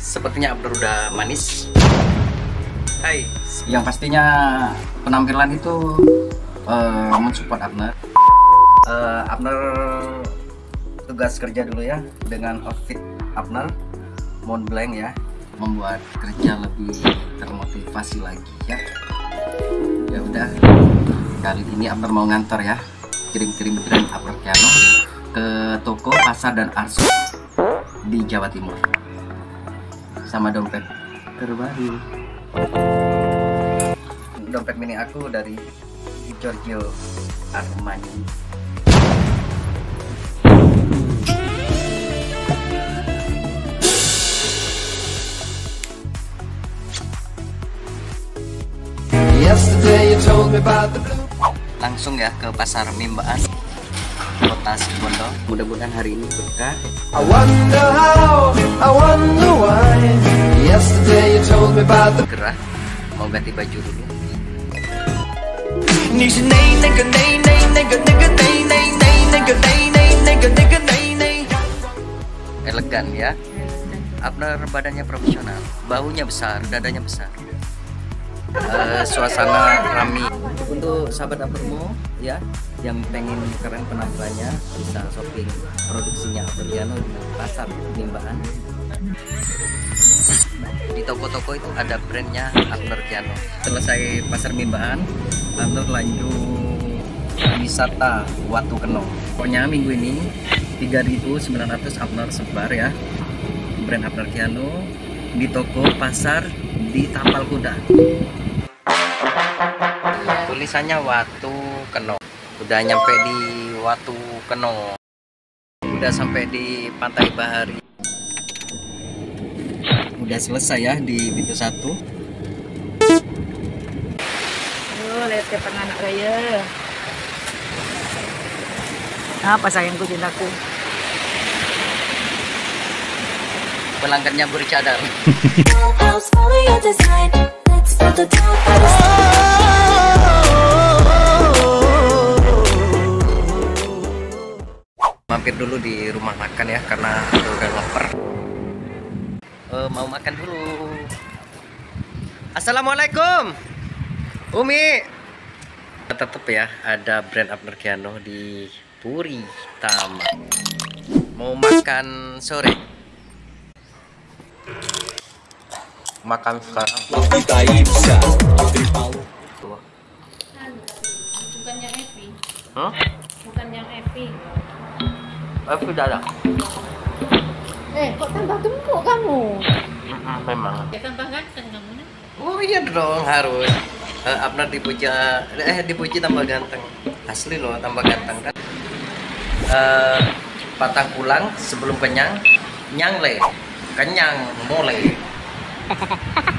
Sepertinya Abner udah manis. Hai. Yang pastinya penampilan itu mensupport Abner. Abner tugas kerja dulu ya dengan outfit Abner Montblanc ya, membuat kerja lebih termotivasi lagi ya. Ya udah, kali ini Abner mau ngantor ya, kirim-kirim brand Abner Kiano ke toko, pasar dan arsip di Jawa Timur sama dompet terbaru. Dompet mini aku dari Giorgio Armani. Langsung ya ke pasar Mimbaan, kota Situbondo. Mudah-mudahan hari ini berkah. I wonder how, I wonder why. Yesterday you told me about the Gerah, mau ganti baju dulu. Elegan ya. Abner badannya profesional, bahunya besar, dadanya besar. Suasana rami. Untuk sahabat Abnermo ya yang pengen keren penampilannya, bisa shopping produksinya Abner Kiano di pasar Mimbaan. Di toko-toko itu ada brandnya Abner Kiano. Selesai pasar Mimbaan, Abner lanjut wisata Watu Kenong. Pokoknya minggu ini 3.900 Abner sebar ya, brand Abner Kiano di toko, pasar, di Tapal Kuda. Tulisannya Watu Kenong. Udah nyampe di Watu Kenong, udah sampai di Pantai Bahari. Udah selesai ya di pintu 1. Lihat ke tengah anak raya. Apa sayangku, cintaku? Pelanggannya bercadar. Mampir dulu di rumah makan ya, karena aku udah lapar. Mau makan dulu. Assalamualaikum Umi. Tetep ya, ada brand Abner Kiano di Puri Tama. Mau makan sore, makan sekarang. Bukan yang Epi. Huh? Bukan yang Epi. Sudah ada. Kok tambah gemuk kamu? Memang. Ya tambah ganteng kamu nih. Oh iya dong, harus. Abner dipuji tambah ganteng. Asli loh, tambah ganteng kan. Patang pulang sebelum kenyang, nyangle, kenyang, mole.